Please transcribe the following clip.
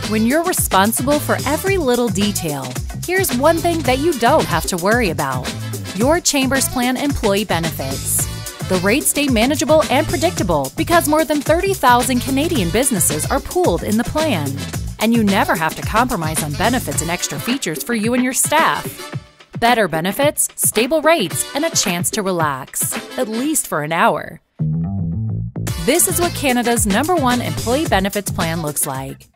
When you're responsible for every little detail, here's one thing that you don't have to worry about: your Chambers Plan employee benefits. The rates stay manageable and predictable because more than 30,000 Canadian businesses are pooled in the plan. And you never have to compromise on benefits and extra features for you and your staff. Better benefits, stable rates, and a chance to relax, at least for an hour. This is what Canada's #1 employee benefits plan looks like.